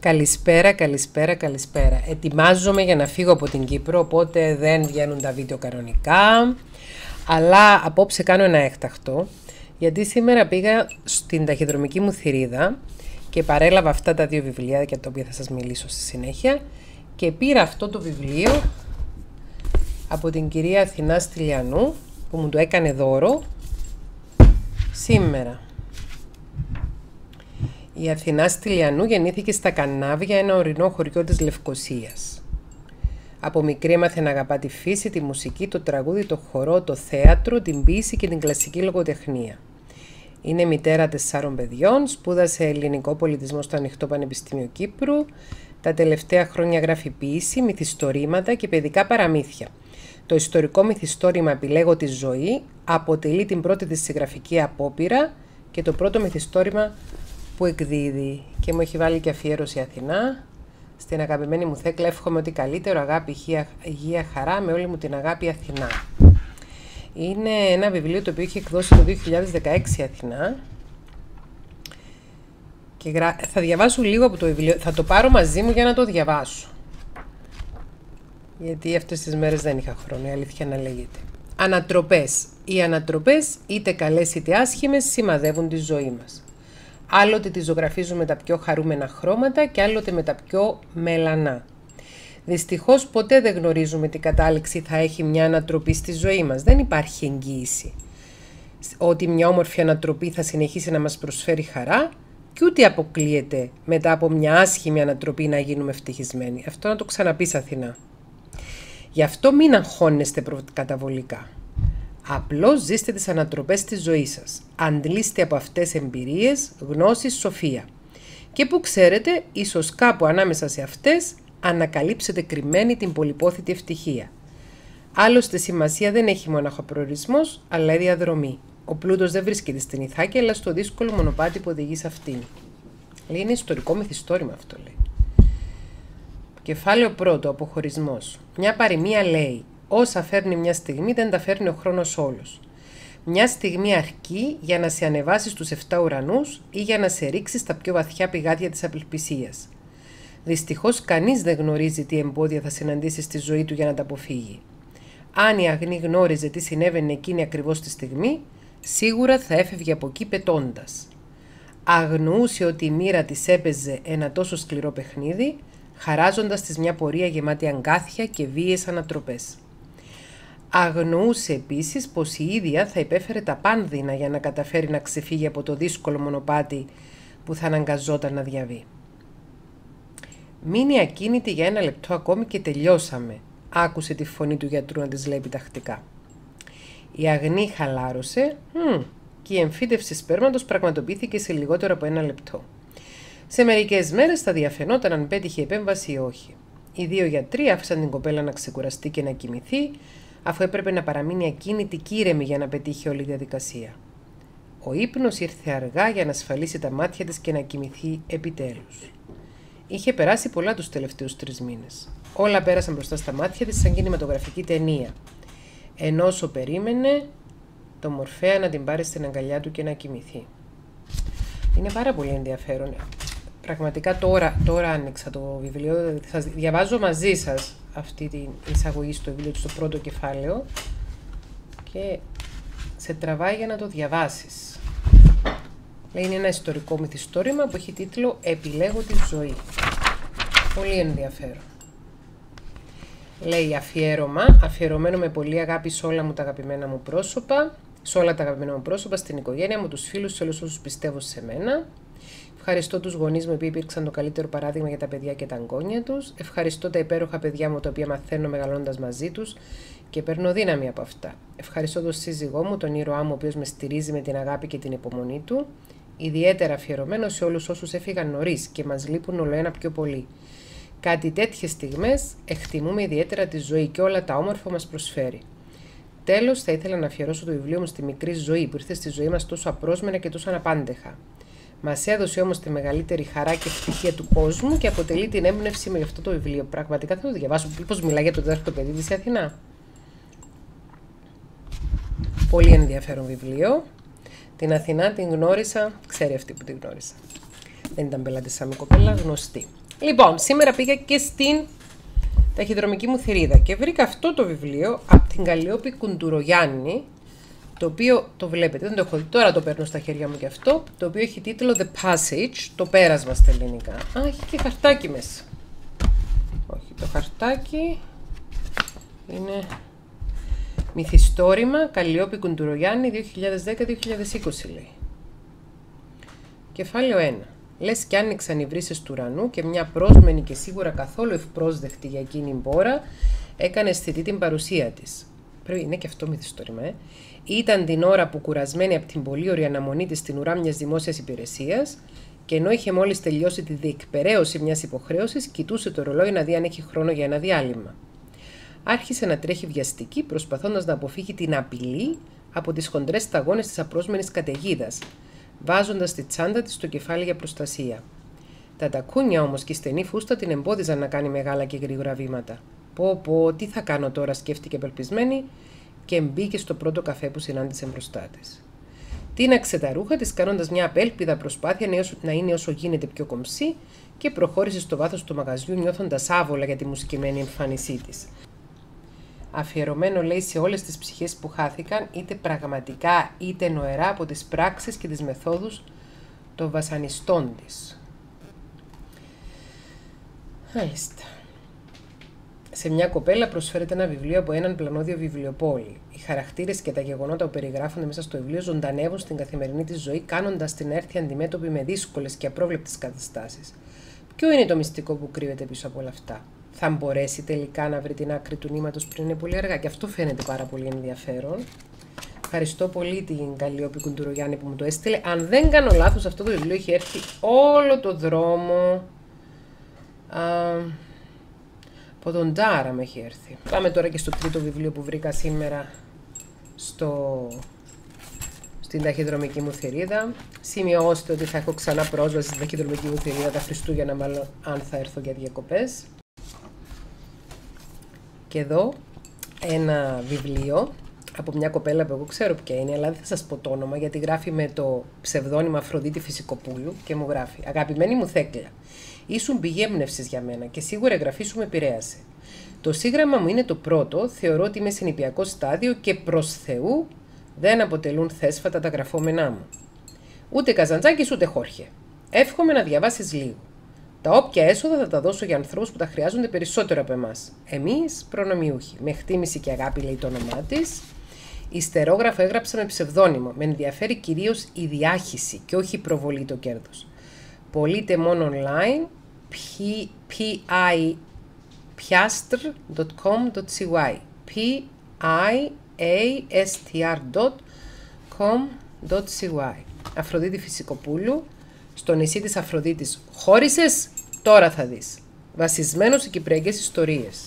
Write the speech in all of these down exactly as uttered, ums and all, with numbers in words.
Καλησπέρα, καλησπέρα, καλησπέρα. Ετοιμάζομαι για να φύγω από την Κύπρο, οπότε δεν βγαίνουν τα βίντεο κανονικά. Αλλά απόψε κάνω ένα έκτακτο, γιατί σήμερα πήγα στην ταχυδρομική μου θηρίδα και παρέλαβα αυτά τα δύο βιβλία για τα οποία θα σας μιλήσω στη συνέχεια και πήρα αυτό το βιβλίο από την κυρία Αθηνά Στυλιανού που μου το έκανε δώρο σήμερα. Η Αθηνά Στυλιανού γεννήθηκε στα Κανάβια, ένα ορεινό χωριό της Λευκωσίας. Από μικρή έμαθε να αγαπά τη φύση, τη μουσική, το τραγούδι, το χορό, το θέατρο, την ποίηση και την κλασική λογοτεχνία. Είναι μητέρα τεσσάρων παιδιών, σπούδασε ελληνικό πολιτισμό στο Ανοιχτό Πανεπιστήμιο Κύπρου. Τα τελευταία χρόνια γράφει ποίηση, μυθιστορήματα και παιδικά παραμύθια. Το ιστορικό μυθιστόρημα «Επιλέγω τη ζωή» αποτελεί την πρώτη της συγγραφική απόπειρα και το πρώτο μυθιστόρημα που εκδίδει. Και μου έχει βάλει και αφιέρωση Αθηνά. Στην αγαπημένη μου Θέκλα εύχομαι ότι καλύτερο, αγάπη, υγεία, υγεία, χαρά, με όλη μου την αγάπη Αθηνά. Είναι ένα βιβλίο το οποίο έχει εκδώσει το δύο χιλιάδες δεκαέξι Αθηνά. Και γρα... θα διαβάσω λίγο από το βιβλίο, θα το πάρω μαζί μου για να το διαβάσω. Γιατί αυτές τις μέρες δεν είχα χρόνο, η αλήθεια να λέγεται. Ανατροπές. Οι ανατροπές, είτε καλές είτε άσχημες, σημαδεύουν τη ζωή μας. Άλλοτε τη ζωγραφίζουμε τα πιο χαρούμενα χρώματα και άλλοτε με τα πιο μελανά. Δυστυχώς ποτέ δεν γνωρίζουμε τι κατάληξη θα έχει μια ανατροπή στη ζωή μας. Δεν υπάρχει εγγύηση ότι μια όμορφη ανατροπή θα συνεχίσει να μας προσφέρει χαρά και ούτε αποκλείεται μετά από μια άσχημη ανατροπή να γίνουμε ευτυχισμένοι. Αυτό να το ξαναπείς Αθηνά. Γι' αυτό μην αγχώνεστε προκαταβολικά. Απλώς ζήστε τις ανατροπές της ζωής σας. Αντλήστε από αυτές εμπειρίες, γνώσεις, σοφία. Και που ξέρετε, ίσως κάπου ανάμεσα σε αυτές ανακαλύψετε κρυμμένη την πολυπόθητη ευτυχία. Άλλωστε σημασία δεν έχει μονάχο προορισμός, αλλά η διαδρομή. Ο πλούτος δεν βρίσκεται στην Ιθάκη, αλλά στο δύσκολο μονοπάτι που οδηγεί σε αυτήν. Λέει, είναι ιστορικό μυθιστόρημα αυτό, λέει. Κεφάλαιο πρώτο, αποχωρισμός. Μια παροιμία λέει: όσα φέρνει μια στιγμή δεν τα φέρνει ο χρόνος όλος. Μια στιγμή αρκεί για να σε ανεβάσει στους εφτά ουρανούς ή για να σε ρίξει στα πιο βαθιά πηγάδια της απελπισίας. Δυστυχώς κανείς δεν γνωρίζει τι εμπόδια θα συναντήσει στη ζωή του για να τα αποφύγει. Αν η αγνή γνώριζε τι συνέβαινε εκείνη ακριβώς τη στιγμή, σίγουρα θα έφευγε από εκεί πετώντας. Αγνοούσε ότι η μοίρα της έπαιζε ένα τόσο σκληρό παιχνίδι, χαράζοντας της μια πορεία γεμάτη αγκάθια και βίαιες ανατροπές. Αγνοούσε επίσης πως η ίδια θα υπέφερε τα πάνδυνα για να καταφέρει να ξεφύγει από το δύσκολο μονοπάτι που θα αναγκαζόταν να διαβεί. «Μείνει ακίνητη για ένα λεπτό ακόμη και τελειώσαμε», άκουσε τη φωνή του γιατρού να της λέει επιτακτικά. Η αγνή χαλάρωσε μ, και η εμφύτευση σπέρματος πραγματοποιήθηκε σε λιγότερο από ένα λεπτό. Σε μερικές μέρες θα διαφαινόταν αν πέτυχε επέμβαση ή όχι. Οι δύο γιατροί άφησαν την κοπέλα να ξεκουραστεί και να κοιμηθεί, αφού έπρεπε να παραμείνει ακίνητη και ήρεμη για να πετύχει όλη η διαδικασία. Ο ύπνος ήρθε αργά για να ασφαλίσει τα μάτια της και να κοιμηθεί επιτέλους. Είχε περάσει πολλά τους τελευταίους τρεις μήνες. Όλα πέρασαν μπροστά στα μάτια της σαν κινηματογραφική ταινία. Ενώ όσο περίμενε, το Μορφέα να την πάρει στην αγκαλιά του και να κοιμηθεί. Είναι πάρα πολύ ενδιαφέρον. Πραγματικά τώρα, τώρα άνοιξα το βιβλίο, θα διαβάζω μαζί σας αυτή την εισαγωγή στο βιβλίο του, στο πρώτο κεφάλαιο και σε τραβάει για να το διαβάσεις. Λέει, είναι ένα ιστορικό μυθιστόρημα που έχει τίτλο «Επιλέγω τη ζωή». Πολύ ενδιαφέρον. Λέει αφιέρωμα, αφιερωμένο με πολύ αγάπη σε όλα μου τα αγαπημένα μου πρόσωπα, σε όλα τα αγαπημένα μου πρόσωπα, στην οικογένεια μου, τους φίλους, σε όλους όσους πιστεύω σε μένα. Ευχαριστώ τους γονείς μου που υπήρξαν το καλύτερο παράδειγμα για τα παιδιά και τα εγγόνια τους. Ευχαριστώ τα υπέροχα παιδιά μου τα οποία μαθαίνω μεγαλώντας μαζί τους και παίρνω δύναμη από αυτά. Ευχαριστώ τον σύζυγό μου, τον ήρωά μου, ο οποίος με στηρίζει με την αγάπη και την υπομονή του. Ιδιαίτερα αφιερωμένο σε όλους όσους έφυγαν νωρίς και μας λείπουν ολοένα πιο πολύ. Κάτι τέτοιες στιγμές εκτιμούμε ιδιαίτερα τη ζωή και όλα τα όμορφα μας προσφέρει. Τέλος, θα ήθελα να αφιερώσω το βιβλίο μου στη μικρή ζωή που ήρθε στη ζωή μας τόσο απρόσμενα και τόσο αναπάντεχα. Μας έδωσε όμως τη μεγαλύτερη χαρά και ευτυχία του κόσμου και αποτελεί την έμπνευση με αυτό το βιβλίο. Πραγματικά θα το διαβάσω. Πώς μιλάει για το τέταρτο παιδί της η Αθηνά. Πολύ ενδιαφέρον βιβλίο. Την Αθηνά την γνώρισα, ξέρει αυτή που την γνώρισα. Δεν ήταν πελάτη σαν κοπέλα, γνωστή. Λοιπόν, σήμερα πήγα και στην ταχυδρομική μου θηρίδα και βρήκα αυτό το βιβλίο από την Καλλιόπη Κουντουρογιάννη, το οποίο το βλέπετε, δεν το έχω δει, τώρα το παίρνω στα χέρια μου και αυτό, το οποίο έχει τίτλο The Passage, το πέρασμα στα ελληνικά. Α, έχει και χαρτάκι μέσα. Όχι, το χαρτάκι είναι μυθιστόρημα Καλλιόπη Κουντουρογιάννη δύο χιλιάδες δέκα με δύο χιλιάδες είκοσι λέει. Κεφάλαιο ένα. Λες κι άνοιξαν οι βρύσες του ουρανού και μια πρόσμενη και σίγουρα καθόλου ευπρόσδεκτη για εκείνη η μπόρα έκανε αισθητή την παρουσία της. Πρέπει, είναι και αυτό μυθιστόρημα, ε. Ήταν την ώρα που, κουρασμένη από την πολύ ωραία αναμονή της στην ουρά μιας δημόσιας υπηρεσίας, και ενώ είχε μόλις τελειώσει τη διεκπεραίωση μιας υποχρέωσης, κοιτούσε το ρολόι να δει αν έχει χρόνο για ένα διάλειμμα. Άρχισε να τρέχει βιαστική, προσπαθώντας να αποφύγει την απειλή από τις χοντρές σταγόνες της απρόσμενης καταιγίδας, βάζοντας τη τσάντα της στο κεφάλι για προστασία. Τα τακούνια όμως και η στενή φούστα την εμπόδιζαν να κάνει μεγάλα και γρήγορα βήματα. Πω πω, τι θα κάνω τώρα, σκέφτηκε απελπισμένη και μπήκε στο πρώτο καφέ που συνάντησε μπροστά της. Τίναξε τα ρούχα της, κάνοντας μια απέλπιδα προσπάθεια να είναι όσο γίνεται πιο κομψή, και προχώρησε στο βάθος του μαγαζιού, νιώθοντας άβολα για τη μουσκεμένη εμφάνισή της. Αφιερωμένο, λέει, σε όλες τις ψυχές που χάθηκαν, είτε πραγματικά είτε νοερά, από τις πράξεις και τις μεθόδους των βασανιστών της. Μάλιστα. Σε μια κοπέλα προσφέρεται ένα βιβλίο από έναν πλανόδιο βιβλιοπόλη. Οι χαρακτήρες και τα γεγονότα που περιγράφονται μέσα στο βιβλίο ζωντανεύουν στην καθημερινή της ζωή, κάνοντας την να έρθει αντιμέτωπη με δύσκολες και απρόβλεπτες καταστάσεις. Ποιο είναι το μυστικό που κρύβεται πίσω από όλα αυτά? Θα μπορέσει τελικά να βρει την άκρη του νήματος πριν είναι πολύ αργά? Και αυτό φαίνεται πάρα πολύ ενδιαφέρον. Ευχαριστώ πολύ την Καλλιόπη Κουντουρογιάννη που μου το έστειλε. Αν δεν κάνω λάθος, αυτό το βιβλίο έχει έρθει όλο το δρόμο. Α, από τον Τάρα με έχει έρθει. Πάμε τώρα και στο τρίτο βιβλίο που βρήκα σήμερα στο... στην ταχυδρομική μου θηρίδα. Σημειώστε ότι θα έχω ξανά πρόσβαση στην ταχυδρομική μου θηρίδα τα Χριστούγεννα, μάλλον, αν θα έρθω για διακοπές. Και εδώ ένα βιβλίο από μια κοπέλα που εγώ ξέρω ποια είναι, αλλά δεν θα σας πω το όνομα, γιατί γράφει με το ψευδόνυμο Αφροδίτη Φυσικοπούλου και μου γράφει: «Αγαπημένη μου Θέκλα, ήσουν πηγή έμπνευσης για μένα και σίγουρα η γραφή σου με επηρέασε. Το σύγγραμμα μου είναι το πρώτο, θεωρώ ότι είμαι σε νηπιακό στάδιο και προς Θεού δεν αποτελούν θέσφατα τα γραφόμενά μου. Ούτε Καζαντζάκης ούτε Χόρχε. Εύχομαι να διαβάσεις λίγο. Τα όποια έσοδα θα τα δώσω για ανθρώπους που τα χρειάζονται περισσότερο από εμάς. Εμείς, προνομιούχοι». Με εκτίμηση και αγάπη, λέει το όνομά της. Ιστερόγραφο έγραψα με ψευδόνυμο. Με ενδιαφέρει κυρίως η διάχυση και όχι η προβολή το κέρδος. Πωλείται μόνο online. piastr dot com dot c y p-i-a-s-t-r dot com dot c y. Αφροδίτη Φυσικοπούλου. Στο νησί της Αφροδίτης χώρισες, τώρα θα δεις. Βασισμένο σε κυπριακές ιστορίες.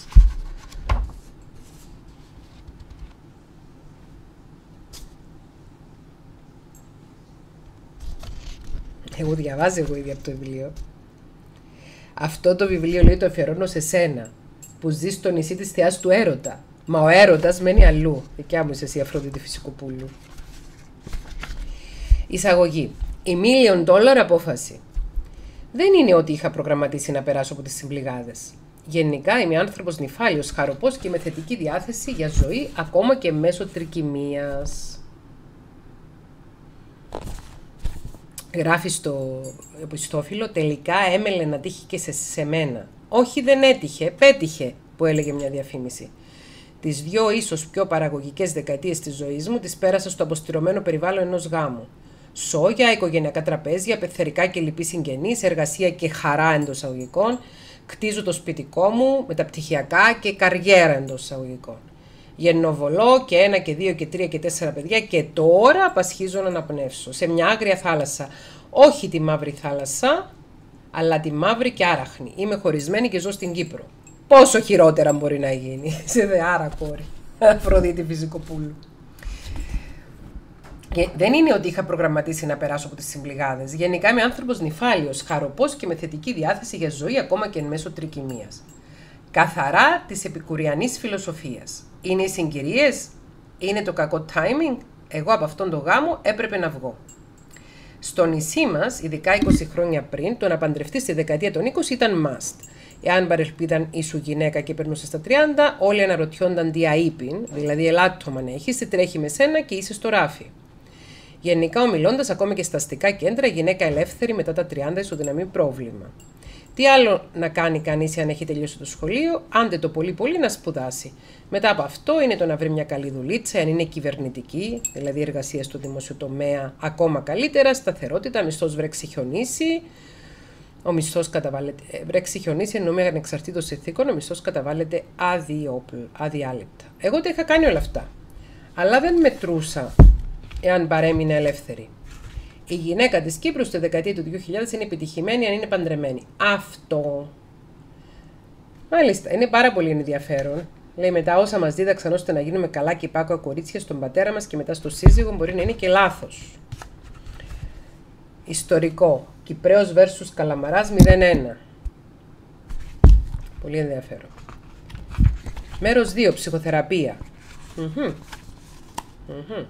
Εγώ διαβάζω εγώ ίδια από το βιβλίο. Αυτό το βιβλίο, λέει, το αφιερώνω σε σένα, που ζεις στο νησί της θεάς του έρωτα. Μα ο έρωτας μένει αλλού. Δικιά μου είσαι εσύ, Αφροδίτη Φυσικοπούλου. Εισαγωγή. Η million dollar απόφαση. Δεν είναι ότι είχα προγραμματίσει να περάσω από τις συμπληγάδες. Γενικά είμαι άνθρωπος νηφάλιος, χαροπός και με θετική διάθεση για ζωή, ακόμα και μέσω τρικυμίας. Γράφει στο επιστόφυλλο: «Τελικά έμελε να τύχει και σε, σε μένα. Όχι, δεν έτυχε, πέτυχε», που έλεγε μια διαφήμιση. Τις δυο ίσως πιο παραγωγικές δεκαετίες της ζωής μου τις πέρασα στο αποστηρωμένο περιβάλλον ενός γάμου. Σόγια, οικογενειακά τραπέζια, πεθερικά και λοιποί συγγενείς, εργασία και χαρά εντός εισαγωγικών. Κτίζω το σπιτικό μου, μεταπτυχιακά και καριέρα εντός εισαγωγικών. Γεννοβολώ και ένα και δύο και τρία και τέσσερα παιδιά και τώρα απασχίζω να αναπνεύσω σε μια άγρια θάλασσα. Όχι τη μαύρη θάλασσα, αλλά τη μαύρη και άραχνη. Είμαι χωρισμένη και ζω στην Κύπρο. Πόσο χειρότερα μπορεί να γίνει? Σε δε άρα, κόρη. Αφροδίτη Φυσικοπούλου. Και δεν είναι ότι είχα προγραμματίσει να περάσω από τις συμπληγάδες. Γενικά είμαι άνθρωπος νηφάλιος, χαροπός και με θετική διάθεση για ζωή, ακόμα και εν μέσω τρικυμίας. Καθαρά της επικουριανής φιλοσοφίας. Είναι οι συγκυρίες? Είναι το κακό timing? Εγώ από αυτόν τον γάμο έπρεπε να βγω. Στο νησί μας, ειδικά είκοσι χρόνια πριν, το να παντρευτείς στη δεκαετία των είκοσι ήταν must. Εάν παρελπίδαν ήσου γυναίκα και περνούσε στα τριάντα, όλοι αναρωτιόνταν τι αείπιν, δηλαδή ελάττωμα να έχεις, τι τρέχει με σένα και είσαι στο ράφι. Γενικά ομιλώντας, ακόμα και στα αστικά κέντρα, η γυναίκα ελεύθερη μετά τα τριάντα ισοδυναμεί πρόβλημα. Τι άλλο να κάνει κανείς αν έχει τελειώσει το σχολείο, άντε το πολύ πολύ να σπουδάσει. Μετά από αυτό είναι το να βρει μια καλή δουλίτσα, αν είναι κυβερνητική, δηλαδή εργασία στο δημόσιο τομέα, ακόμα καλύτερα, σταθερότητα, μισθός βρέξει χιονίσει. Ο μισθός καταβάλλεται, βρέξει χιονίσει εννοούμε ανεξαρτήτως συνθήκων, ο μισθός καταβάλλεται αδιάλειπτα. Εγώ τα είχα κάνει όλα αυτά, αλλά δεν μετρούσα εάν παρέμεινε ελεύθερη. Η γυναίκα της Κύπρου στη δεκαετία του δύο χιλιάδες είναι επιτυχημένη αν είναι παντρεμένη. Αυτό. Μάλιστα, είναι πάρα πολύ ενδιαφέρον. Λέει μετά όσα μας δίδαξαν ώστε να γίνουμε καλά και υπάκουα κορίτσια στον πατέρα μας και μετά στο σύζυγο μπορεί να είναι και λάθος. Ιστορικό. Κυπρέος versus Καλαμαράς μηδέν ένα. Πολύ ενδιαφέρον. Μέρος δύο. Ψυχοθεραπεία. Mm-hmm. Mm-hmm.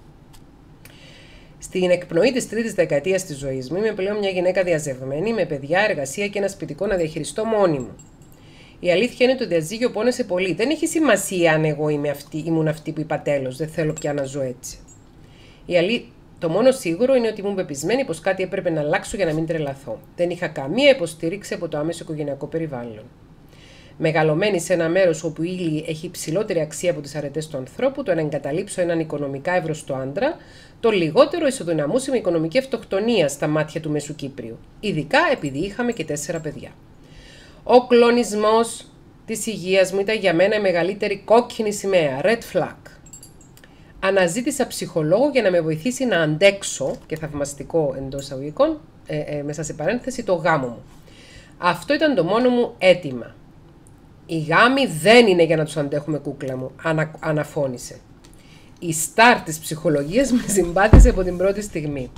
Στην εκπνοή της τρίτης δεκαετίας της ζωής μου είμαι πλέον μια γυναίκα διαζευμένη με παιδιά, εργασία και ένα σπιτικό να διαχειριστώ μόνη μου. Η αλήθεια είναι ότι το διαζύγιο πόνεσε πολύ. Δεν έχει σημασία αν εγώ είμαι αυτή, ήμουν αυτή που είπα τέλος. Δεν θέλω πια να ζω έτσι. Η αλή... Το μόνο σίγουρο είναι ότι ήμουν πεπισμένη πως κάτι έπρεπε να αλλάξω για να μην τρελαθώ. Δεν είχα καμία υποστήριξη από το άμεσο οικογενειακό περιβάλλον. Μεγαλωμένη σε ένα μέρος όπου η ύλη έχει υψηλότερη αξία από τις αρετές του ανθρώπου, το να εγκαταλείψω έναν οικονομικά εύρωστο άντρα, το λιγότερο ισοδυναμούσε με οικονομική αυτοκτονία στα μάτια του Μέσου Κύπριου. Ειδικά επειδή είχαμε και τέσσερα παιδιά. Ο κλονισμός της υγείας μου ήταν για μένα η μεγαλύτερη κόκκινη σημαία, red flag. Αναζήτησα ψυχολόγο για να με βοηθήσει να αντέξω, και θαυμαστικό εντός εισαγωγικών, ε, ε, μέσα σε παρένθεση, το γάμο μου. Αυτό ήταν το μόνο μου αίτημα. Οι γάμοι δεν είναι για να τους αντέχουμε, κούκλα μου, ανα, αναφώνησε. Η στάρ της ψυχολογίας με συμπάθησε από την πρώτη στιγμή.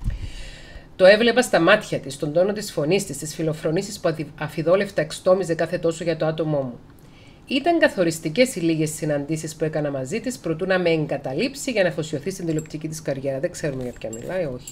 Το έβλεπα στα μάτια της, στον τόνο της φωνής της, τις φιλοφρονήσεις που αφιδόλευτα εξτόμιζε κάθε τόσο για το άτομό μου. Ήταν καθοριστικές οι λίγες συναντήσεις που έκανα μαζί της προτού να με εγκαταλείψει για να αφοσιωθεί στην τηλεοπτική της καριέρα. Δεν ξέρουμε για ποια μιλάει, όχι.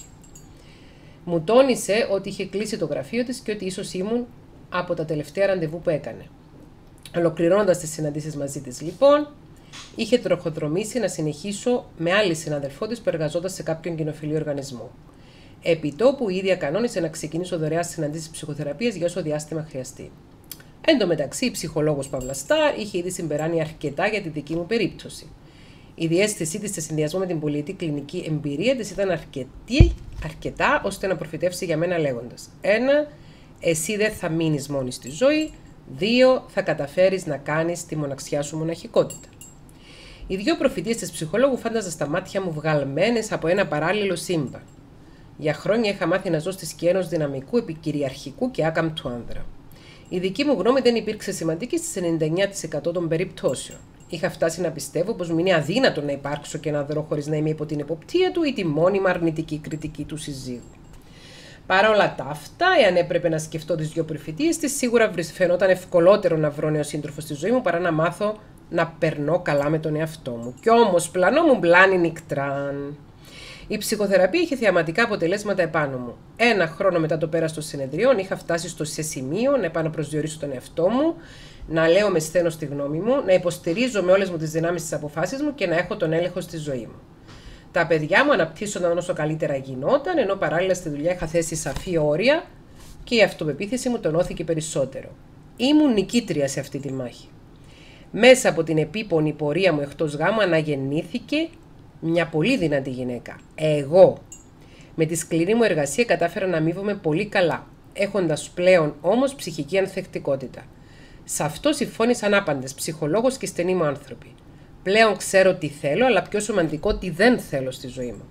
Μου τόνισε ότι είχε κλείσει το γραφείο της και ότι ίσως ήμουν από τα τελευταία ραντεβού που έκανε. Ολοκληρώνοντας τις συναντήσεις μαζί της, λοιπόν, είχε τροχοδρομήσει να συνεχίσω με άλλη συναδελφό της που εργαζόταν σε κάποιον κοινοφιλή οργανισμό. Επιτόπου η ίδια κανόνισε να ξεκινήσω δωρεάν συναντήσεις ψυχοθεραπείας για όσο διάστημα χρειαστεί. Εν τω μεταξύ, η ψυχολόγος Παύλα Στάρ είχε ήδη συμπεράνει αρκετά για τη δική μου περίπτωση. Η διαίσθησή της σε συνδυασμό με την πολιτική κλινική εμπειρία της ήταν αρκετή, αρκετά ώστε να προφητεύσει για μένα λέγοντας: ένα, εσύ δεν θα μείνεις μόνη στη ζωή. Δύο, θα καταφέρεις να κάνεις τη μοναξιά σου μοναχικότητα. Οι δύο προφητείες της ψυχολόγου φάνταζα στα μάτια μου βγαλμένες από ένα παράλληλο σύμπαν. Για χρόνια είχα μάθει να ζω στη σκιά ενός δυναμικού, επικυριαρχικού και άκαμπτου άνδρα. Η δική μου γνώμη δεν υπήρξε σημαντική στις ενενήντα εννέα τοις εκατό των περιπτώσεων. Είχα φτάσει να πιστεύω πως μου είναι αδύνατο να υπάρξω και να δρω χωρίς να είμαι υπό την εποπτεία του ή τη μόνιμα αρνητική κριτική του συζύγου. Παρ' όλα τα αυτά, εάν έπρεπε να σκεφτώ τις δύο προφητείες της, σίγουρα φαινόταν ευκολότερο να βρω νέο σύντροφο στη ζωή μου παρά να μάθω να περνώ καλά με τον εαυτό μου. Κι όμως, πλανό μου μπλάνι νικτράν. Η ψυχοθεραπεία είχε θεαματικά αποτελέσματα επάνω μου. Ένα χρόνο μετά το πέρας των συνεδριών, είχα φτάσει στο σε σημείο να επαναπροσδιορίσω τον εαυτό μου, να λέω με σθένος τη γνώμη μου, να υποστηρίζω με όλες μου τις δυνάμεις τις αποφάσεις μου και να έχω τον έλεγχο στη ζωή μου. Τα παιδιά μου αναπτύσσονταν όσο καλύτερα γινόταν, ενώ παράλληλα στη δουλειά είχα θέσει σαφή όρια και η αυτοπεποίθηση μου τονώθηκε περισσότερο. Ήμουν νικήτρια σε αυτή τη μάχη. Μέσα από την επίπονη πορεία μου εκτός γάμου αναγεννήθηκε μια πολύ δυνατή γυναίκα. Εγώ. Με τη σκληρή μου εργασία κατάφερα να αμείβομαι πολύ καλά, έχοντας πλέον όμως ψυχική ανθεκτικότητα. Σε αυτό συμφώνησαν άπαντες, ψυχολόγος και στενοί μου άνθρωποι. Πλέον ξέρω τι θέλω, αλλά πιο σημαντικό τι δεν θέλω στη ζωή μου.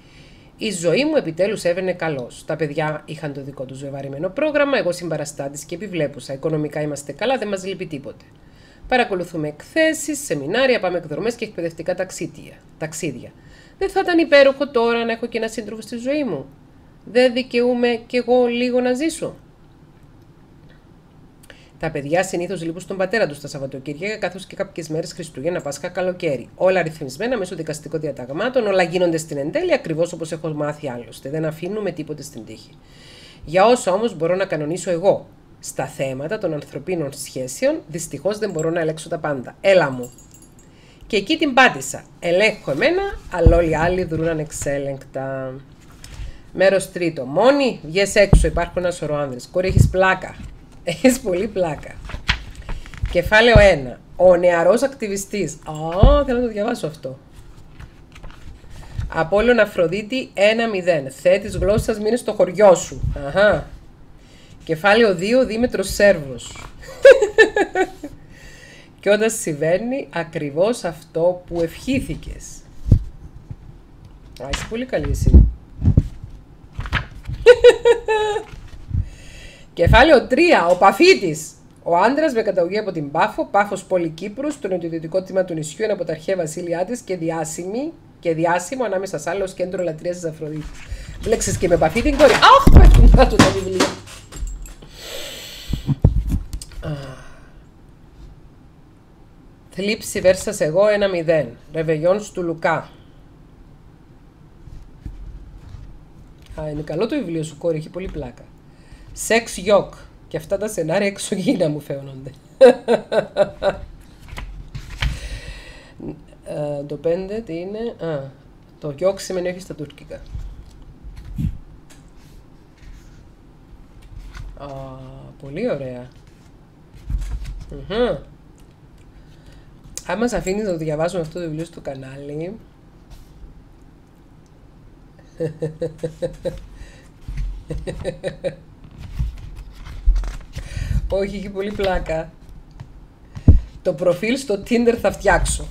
Η ζωή μου επιτέλους έβαινε καλώς. Τα παιδιά είχαν το δικό τους βεβαρημένο πρόγραμμα, εγώ συμπαραστάτης και επιβλέπουσα. Οικονομικά είμαστε καλά, δεν μας λείπει τίποτε. Παρακολουθούμε εκθέσεις, σεμινάρια, πάμε εκδρομές και εκπαιδευτικά ταξίδια. Δεν θα ήταν υπέροχο τώρα να έχω και ένα σύντροφο στη ζωή μου? Δεν δικαιούμαι κι εγώ λίγο να ζήσω? Τα παιδιά συνήθως λείπουν στον πατέρα τους τα Σαββατοκύριακα, καθώς και κάποιες μέρες Χριστούγεννα, Πάσχα, καλοκαίρι. Όλα ρυθμισμένα μέσω δικαστικών διαταγμάτων, όλα γίνονται στην εν τέλει ακριβώς όπως έχω μάθει άλλωστε. Δεν αφήνουμε τίποτε στην τύχη. Για όσα όμως μπορώ να κανονίσω εγώ στα θέματα των ανθρωπίνων σχέσεων, δυστυχώς δεν μπορώ να ελέγξω τα πάντα. Έλα μου. Και εκεί την πάτησα. Ελέγχω εμένα, αλλά όλοι οι άλλοι δρούν ανεξέλεγκτα. Μέρος τρίτο. Μόνη, βγες έξω, υπάρχουν ένα σωρό άνδρες. Κόρη, έχεις πλάκα. Έχεις πολύ πλάκα. Κεφάλαιο ένα. Ο νεαρός ακτιβιστής. Α, θέλω να το διαβάσω αυτό. Απόλλων Αφροδίτη ένα μηδέν. Θεέ της γλώσσας, μείνε στο χωριό σου. Αχα. Κεφάλαιο δύο. Δήμετρος Σέρβος. Και όταν συμβαίνει ακριβώς αυτό που ευχήθηκες. Α, είσαι πολύ καλή εσύ. Κεφάλαιο τρία. Ο Παφίτης. Ο άντρας με καταγωγή από την Πάφο, Πάφος πόλη Κύπρου, στο νοτιοδυτικό τμήμα του νησιού, είναι από τα αρχαία βασίλειά της και, διάσημη, και διάσημο ανάμεσα σ' άλλο ως κέντρο λατρείας της Αφροδίτης. Βλέξες και με Παφίτη κόρη. Αχ, πέφτουν κάτω τα βιβλία. Θλίψη βέρσας εγώ ένα μηδέν. Ρεβεγιόν του Λουκά. Α, είναι καλό το βιβλίο σου, κόρη, έχει πολύ πλάκα. Σεξ γιοκ. Και αυτά τα σενάρια εξωγήινα μου φαίνονται. ε, το πέντε τι είναι. Α, το γιοκ σημαίνει όχι στα τουρκικά. Α, πολύ ωραία. Mm-hmm. Αν μας αφήνεις να το διαβάζουμε αυτό το βιβλίο στο κανάλι. Όχι, έχει πολύ πλάκα. Το προφίλ στο Tinder θα φτιάξω.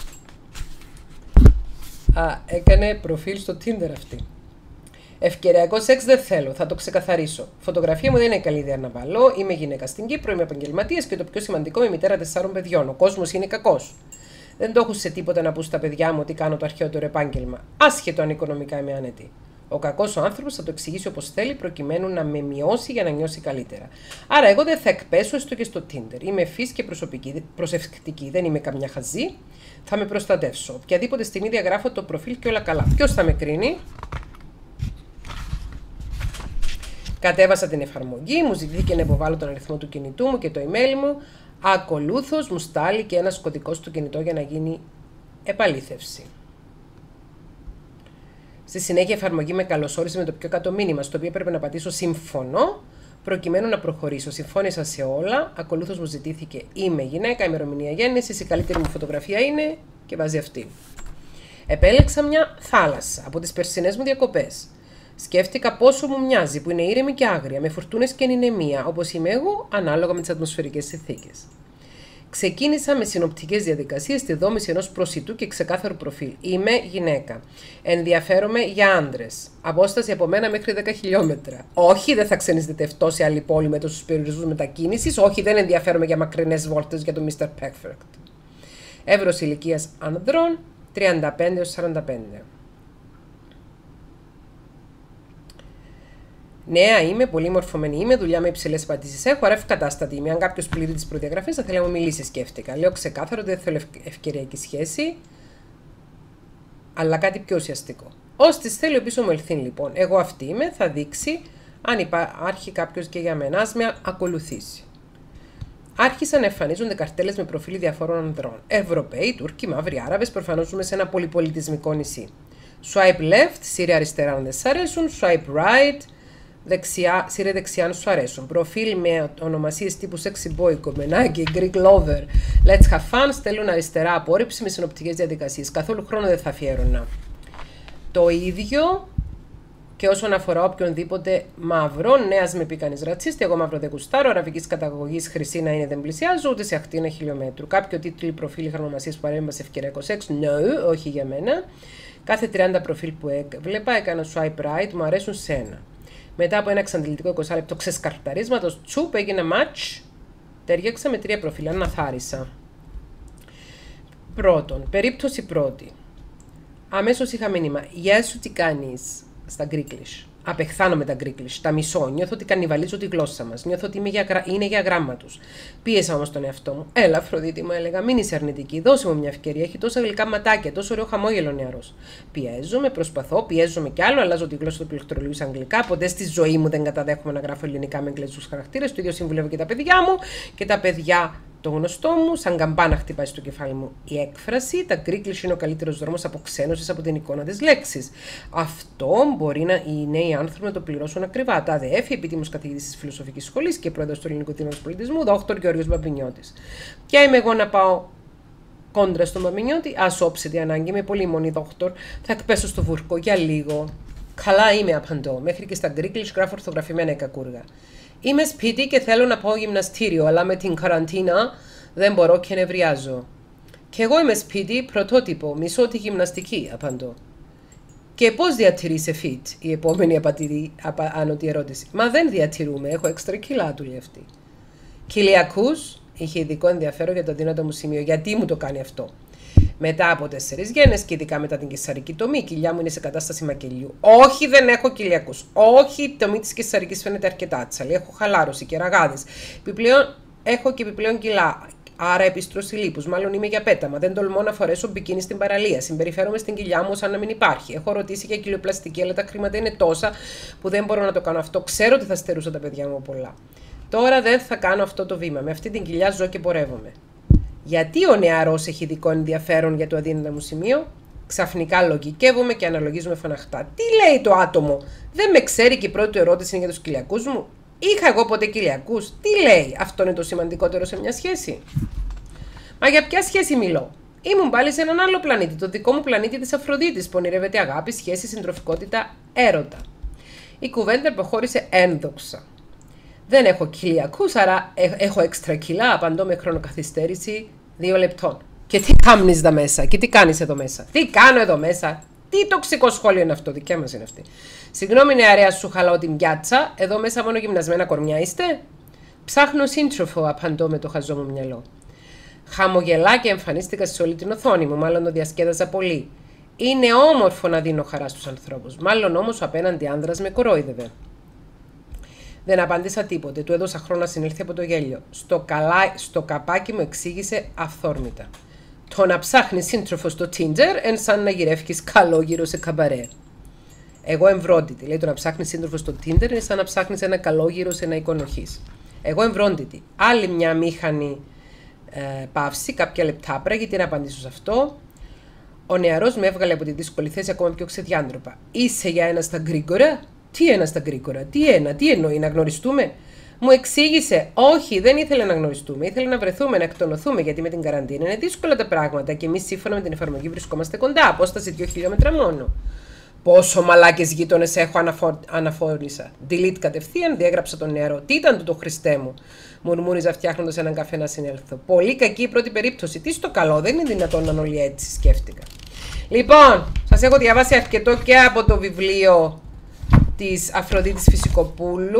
Α, έκανε προφίλ στο Tinder αυτή. Ευκαιριακό σεξ δεν θέλω, θα το ξεκαθαρίσω. Φωτογραφία μου δεν είναι καλή ιδέα να βάλω. Είμαι γυναίκα στην Κύπρο, είμαι επαγγελματίας και το πιο σημαντικό, είμαι μητέρα τεσσάρων παιδιών. Ο κόσμος είναι κακός. Δεν το έχω σε τίποτα να πω στα παιδιά μου ότι κάνω το αρχαιότερο επάγγελμα. Άσχετο αν οικονομικά είμαι άνετη. Ο κακός ο άνθρωπος θα το εξηγήσει όπως θέλει προκειμένου να με μειώσει για να νιώσει καλύτερα. Άρα, εγώ δεν θα εκπέσω έστω και στο Tinder. Είμαι ευφύς και προσεκτική, δεν είμαι καμιά χαζή. Θα με προστατεύσω. Οποιαδήποτε στιγμή διαγράφω το προφίλ και όλα καλά. Ποιος θα με κρίνει? Κατέβασα την εφαρμογή, μου ζητήθηκε να υποβάλω τον αριθμό του κινητού μου και το email μου. Ακολούθως μου στάλει και ένας κωδικός στο κινητό για να γίνει επαλήθευση. Στη συνέχεια η εφαρμογή με καλωσόρισε με το πιο κάτω μήνυμα, στο οποίο έπρεπε να πατήσω συμφωνώ, προκειμένου να προχωρήσω. Συμφώνησα σε όλα. Ακολούθως μου ζητήθηκε είμαι γυναίκα, ημερομηνία γέννησης, η καλύτερη μου φωτογραφία είναι και βάζει αυτή. Επέλεξα μια θάλασσα από τις περσινές μου διακοπές. Σκέφτηκα πόσο μου μοιάζει που είναι ήρεμη και άγρια, με φουρτούνες και ανηνεμία, όπως είμαι εγώ, ανάλογα με τις ατμοσφαιρικές συνθήκες. Ξεκίνησα με συνοπτικές διαδικασίες στη δόμηση ενός προσιτού και ξεκάθαρου προφίλ. Είμαι γυναίκα. Ενδιαφέρομαι για άντρες. Απόσταση από μένα μέχρι δέκα χιλιόμετρα. Όχι, δεν θα ξενιστευτώ σε άλλη πόλη με τόσους περιορισμούς μετακίνησης. Όχι, δεν ενδιαφέρομαι για μακρινές βόλτες για το μίστερ Perfect. Εύρος ηλικίας ανδρών τριάντα πέντε έως σαράντα πέντε. Νέα είμαι, πολύ μορφωμένη είμαι, δουλειά με υψηλές απαντήσεις έχω, άρα ευκατάστατη είμαι. Αν κάποιος πληρεί τις προδιαγραφές, θα θέλει να μου μιλήσει, σκέφτηκα. Λέω ξεκάθαρο ότι δεν θέλω ευκαιριακή σχέση, αλλά κάτι πιο ουσιαστικό. Ως της θέλω πίσω μου ελθύν, λοιπόν. Εγώ αυτή είμαι, θα δείξει αν υπάρχει κάποιος και για μένα. Ας με ακολουθήσει. Άρχισαν να εμφανίζονται καρτέλες με προφίλ διαφόρων ανδρών. Ευρωπαίοι, Τούρκοι, Μαύροι, Άραβες, προφανώς ζούμε σε ένα πολυπολιτισμικό νησί. Swipe left, σύρε αριστερά αν δεν σ' αρέσουν, swipe right. Δεξιά, σύρε δεξιά αν σου αρέσουν. Προφίλ με ονομασίες τύπου sexy boy, κομμενάκι, Greek lover, let's have fun, στέλνουν αριστερά απόρριψη με συνοπτικές διαδικασίες. Καθόλου χρόνο δεν θα αφιέρωνα. Το ίδιο και όσον αφορά οποιονδήποτε μαύρο, νέας με πει κανείς ρατσίστη, εγώ μαύρο δεν γουστάρω, αραβικής καταγωγής, χρυσή να είναι δεν πλησιάζω, ούτε σε ακτίνα χιλιόμετρου. Κάποιο τίτλο προφίλ ονομασίες που παρέμβαση ευκαιριακό σεξ, no, όχι για μένα. Κάθε τριάντα προφίλ που έβλεπα έκανα swipe right, μου αρέσουν σένα. Μετά από ένα εξαντλητικό είκοσι λεπτό ξεσκαρταρίσματος, τσουπ, έγινε match. Ταιριάξα με τρία προφίλ, αναθάρισα. Πρώτον, περίπτωση πρώτη. Αμέσως είχα μήνυμα. Γεια σου, τι κάνεις? Στα Greeklish. Απεχθάνω με τα γκρίκλις, τα μισώ. Νιώθω ότι κανιβαλίζω τη γλώσσα μας. Νιώθω ότι για, είναι για γράμματος. Πίεσα όμως τον εαυτό μου. Έλα, Αφροδίτη, μου έλεγα, μην είσαι αρνητική. Δώσε μου μια ευκαιρία. Έχει τόσα γλυκά ματάκια, τόσο ωραίο χαμόγελο νεαρός. Πιέζομαι, προσπαθώ, πιέζομαι κι άλλο. Αλλάζω τη γλώσσα του πληκτρολογίου σε αγγλικά. Ποτέ στη ζωή μου δεν καταδέχομαι να γράφω ελληνικά με εγγλέζικους χαρακτήρες. Το ίδιο συμβουλεύω και τα παιδιά μου και τα παιδιά. Το γνωστό μου, σαν καμπάνα χτυπάει στο κεφάλι μου η έκφραση. Τα γκρίκλις είναι ο καλύτερος δρόμος αποξένωσης από την εικόνα της λέξης. Αυτό μπορεί να οι νέοι άνθρωποι να το πληρώσουν ακριβά. Τα ΑΔΕΦ, επίτιμος καθηγητής της Φιλοσοφικής Σχολής και πρόεδρος του Ελληνικού Τμήματος Πολιτισμού, δόκτωρ Γιώργος Μπαμπινιώτης. Και είμαι εγώ να πάω κόντρα στον Μπαμπινιώτη, ας όψεται η ανάγκη, είμαι πολύ μόνη δόκτωρ, θα εκπέσω στο βούρκο για λίγο. Καλά είμαι, απαντώ. Μέχρι και στα γκρίκλις γράφω ορθογραφημένα η κακούργα. Είμαι σπίτι και θέλω να πάω γυμναστήριο, αλλά με την καραντίνα δεν μπορώ και νευριάζω. Κι εγώ είμαι σπίτι, πρωτότυπο, μισώ τη γυμναστική, απαντώ. Και πώς διατηρείσαι fit, η επόμενη απατηρή, απα, άνωτη ερώτηση. Μα δεν διατηρούμε, έχω έξτρα κιλά, του λέει αυτή. Κοιλιακούς, είχε ειδικό ενδιαφέρον για το αδύνατο μου σημείο. Γιατί μου το κάνει αυτό. Μετά από τέσσερις γέννες και ειδικά μετά την καισαρική τομή, η κοιλιά μου είναι σε κατάσταση μακελιού. Όχι, δεν έχω κοιλιακούς. Όχι, η τομή της καισαρικής φαίνεται αρκετά άτσαλη. Έχω χαλάρωση και ραγάδες. Επιπλέον, έχω και επιπλέον κιλά. Άρα επιστρώση λίπους. Μάλλον είμαι για πέταμα. Δεν τολμώ να φορέσω μπικίνι στην παραλία. Συμπεριφέρομαι στην κοιλιά μου σαν να μην υπάρχει. Έχω ρωτήσει για κοιλιοπλαστική, αλλά τα χρήματα είναι τόσα που δεν μπορώ να το κάνω αυτό. Ξέρω ότι θα στερούσα τα παιδιά μου πολλά. Τώρα δεν θα κάνω αυτό το βήμα. Με αυτή την κοιλιά ζω και πορεύομαι. Γιατί ο νεαρός έχει ειδικό ενδιαφέρον για το αδύνατο μου σημείο. Ξαφνικά λογικεύομαι και αναλογίζομαι φωναχτά. Τι λέει το άτομο, δεν με ξέρει και η πρώτη του ερώτηση είναι για τους κοιλιακούς μου. Είχα εγώ ποτέ κοιλιακούς. Τι λέει, αυτό είναι το σημαντικότερο σε μια σχέση. Μα για ποια σχέση μιλώ. Ήμουν πάλι σε έναν άλλο πλανήτη, το δικό μου πλανήτη της Αφροδίτης, που ονειρεύεται αγάπη, σχέση, συντροφικότητα, έρωτα. Η κουβέντα προχώρησε ένδοξα. Δεν έχω κοιλιακούς, άρα έχω έξτρα κιλά, απαντώ με χρονοκαθυστέρηση δύο λεπτών. Και τι κάνεις εδώ μέσα, και τι κάνεις εδώ μέσα, τι κάνω εδώ μέσα, τι τοξικό σχόλιο είναι αυτό, δικιά μας είναι αυτή. Συγγνώμη νεαρέα, σου χαλάω την πιάτσα, εδώ μέσα μόνο γυμνασμένα κορμιά είστε. Ψάχνω σύντροφο, απαντώ με το χαζό μου μυαλό. Χαμογελά και εμφανίστηκα σε όλη την οθόνη μου, μάλλον το διασκέδαζα πολύ. Είναι όμορφο να δίνω χαρά στους ανθρώπους, μάλλον όμως ο απέναντι άνδρας με κορόιδευε. Δεν απάντησα τίποτε, του έδωσα χρόνο να συνέλθει από το γέλιο. Στο, καλά, στο καπάκι μου εξήγησε αυθόρμητα. Το να ψάχνει σύντροφο στο Tinder εν σαν να γυρεύει καλόγυρο σε καμπαρέ. Εγώ εμβρόντιτη. Λέει το να ψάχνει σύντροφο στο Tinder είναι σαν να ψάχνει ένα καλόγυρο σε ένα εικονοχή. Εγώ εμβρόντιτη. Άλλη μια μήχανη ε, παύση, κάποια λεπτά πράγματι, να απαντήσω σε αυτό. Ο νεαρός με έβγαλε από τη δύσκολη θέση ακόμα πιο ξεδιάντροπα. Είσαι για ένα στα γρήγορα. Τι ένα στα γρήγορα, τι ένα, τι εννοεί, να γνωριστούμε. Μου εξήγησε, όχι, δεν ήθελε να γνωριστούμε. Ήθελε να βρεθούμε, να εκτονωθούμε, γιατί με την καραντίνα είναι δύσκολα τα πράγματα και εμείς σύμφωνα με την εφαρμογή βρισκόμαστε κοντά, απόσταση δύο χιλιόμετρα μόνο. Πόσο μαλάκες γείτονες έχω, αναφο... αναφόρησα. Delete κατευθείαν, διέγραψα τον νεαρό. Τι ήταν το Χριστέ μου, μουρμούριζα φτιάχνοντας έναν καφέ να συνέλθω. Πολύ κακή η πρώτη περίπτωση. Τι στο καλό, δεν είναι δυνατόν να είναι όλοι έτσι, σκέφτηκα. Λοιπόν, σας έχω διαβάσει αρκετό και από το βιβλίο της Αφροδίτης Φυσικοπούλου.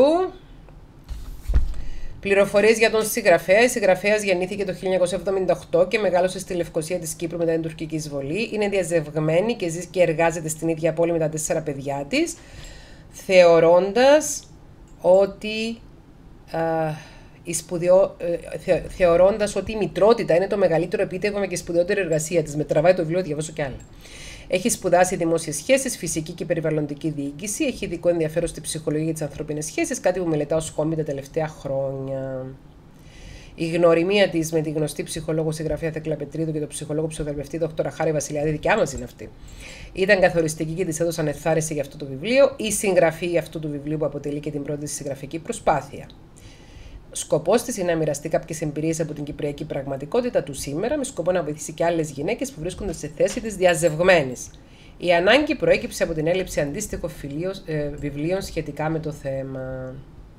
Πληροφορίες για τον συγγραφέα. Η συγγραφέας γεννήθηκε το χίλια εννιακόσια εβδομήντα οκτώ και μεγάλωσε στη Λευκοσία της Κύπρου μετά την τουρκική εισβολή. Είναι διαζευγμένη και ζει και εργάζεται στην ίδια πόλη με τα τέσσερα παιδιά της, θεωρώντας ότι, α, η σπουδαιό, θε, θεωρώντας ότι η μητρότητα είναι το μεγαλύτερο επίτευγμα και η σπουδαιότερη εργασία της. Με τραβάει το βιβλίο, διαβάσω κι άλλα. Έχει σπουδάσει δημόσιες σχέσεις, φυσική και περιβαλλοντική διοίκηση. Έχει ειδικό ενδιαφέρον στη ψυχολογία για τις ανθρώπινες σχέσεις, κάτι που μελετάω ως χόμπι τα τελευταία χρόνια. Η γνωριμία της με τη γνωστή ψυχολόγο συγγραφέα Θέκλα Πετρίδου και τον ψυχολόγο ψυχοθεραπευτή δόκτωρα Χάρη Βασιλιάδη, δικιά μας είναι αυτή, ήταν καθοριστική και της έδωσαν εθάρρυνση για αυτό το βιβλίο. Η συγγραφή αυτού του βιβλίου που αποτελεί και την πρώτη της συγγραφική προσπάθεια. Σκοπός της είναι να μοιραστεί κάποιες εμπειρίες από την κυπριακή πραγματικότητα του σήμερα, με σκοπό να βοηθήσει και άλλες γυναίκες που βρίσκονται σε θέση της διαζευγμένης. Η ανάγκη προέκυψε από την έλλειψη αντίστοιχων ε, βιβλίων σχετικά με το θέμα.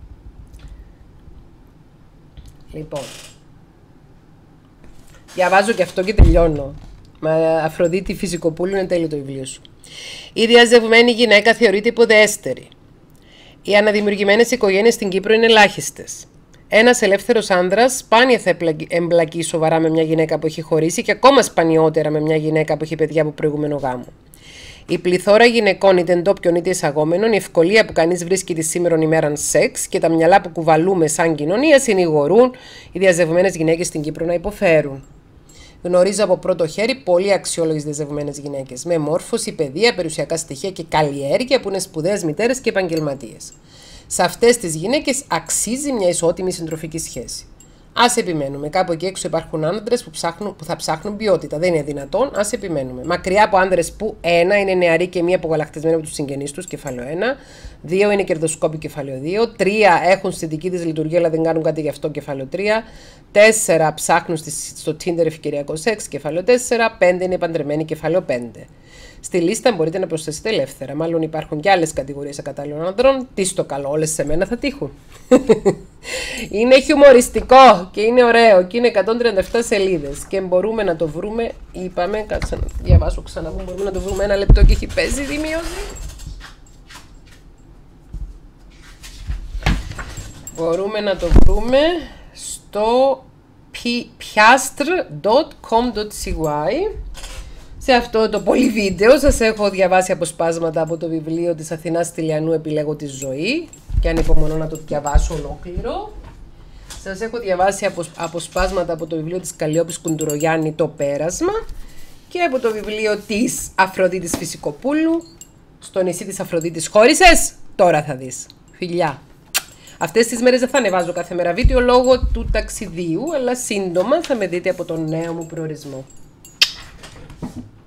Λοιπόν, διαβάζω και αυτό και τελειώνω. Μα Αφροδίτη Φυσικοπούλου, είναι τέλειο το βιβλίο σου. Η διαζευγμένη γυναίκα θεωρείται υποδέστερη. Οι αναδημιουργημένες οικογένειες στην Κύπρο είναι ελάχιστες. Ένας ελεύθερος άνδρας σπάνια θα εμπλακεί σοβαρά με μια γυναίκα που έχει χωρίσει και ακόμα σπανιότερα με μια γυναίκα που έχει παιδιά από προηγούμενο γάμο. Η πληθώρα γυναικών, είτε ντόπιων είτε εισαγόμενων, η ευκολία που κανείς βρίσκει τη σήμερον ημέραν σεξ και τα μυαλά που κουβαλούμε σαν κοινωνία συνηγορούν οι διαζευμένες γυναίκες στην Κύπρο να υποφέρουν. Γνωρίζω από πρώτο χέρι πολύ αξιόλογες διαζευμένες γυναίκες, με μόρφωση, παιδεία, περιουσιακά στοιχεία και καλλιέργεια που είναι σπουδαίες μητέρες και επαγγελματίες. Σε αυτές τις γυναίκες αξίζει μια ισότιμη συντροφική σχέση. Ας επιμένουμε. Κάπου εκεί έξω υπάρχουν άντρες που, που θα ψάχνουν ποιότητα. Δεν είναι δυνατόν. Ας επιμένουμε. Μακριά από άντρες που ένα είναι νεαροί και μία απογαλακτισμένοι από τους συγγενείς τους, κεφάλαιο ένα. Δύο είναι κερδοσκόποι, κεφάλαιο δύο. Τρία έχουν στη δική της λειτουργία, αλλά δεν κάνουν κάτι γι' αυτό, κεφάλαιο τρία. Τέσσερα ψάχνουν στο Tinder ευκαιριακό σεξ, κεφάλαιο τέσσερα. Πέντε είναι παντρεμένοι, κεφάλαιο πέντε. Στη λίστα μπορείτε να προσθέσετε ελεύθερα. Μάλλον υπάρχουν και άλλες κατηγορίες ακατάλληλων ανδρών. Τι στο καλό, όλες σε μένα θα τύχουν. Είναι χιουμοριστικό και είναι ωραίο και είναι εκατόν τριάντα επτά σελίδες και μπορούμε να το βρούμε. Είπαμε, κάτσε να διαβάσω ξανά. Μπορούμε να το βρούμε ένα λεπτό και έχει πέσει η δημιώση. Μπορούμε να το βρούμε στο πιάστρ τελεία κομ τελεία σι γουάι. Σε αυτό το πολύ βίντεο σας έχω διαβάσει αποσπάσματα από το βιβλίο της Αθηνάς Στυλιανού «Επιλέγω τη ζωή» και ανυπομονώ να το διαβάσω ολόκληρο. Σας έχω διαβάσει αποσπάσματα από το βιβλίο της Καλλιόπης Κουντουρογιάννη «Το πέρασμα» και από το βιβλίο της Αφροδίτης Φυσικοπούλου «Στο νησί της Αφροδίτης χώρισες, τώρα θα δεις». Φιλιά! Αυτές τις μέρες δεν θα ανεβάζω κάθε μέρα βίντεο λόγω του ταξιδίου, αλλά σύντομα θα με δείτε από τον νέο μου προορισμό.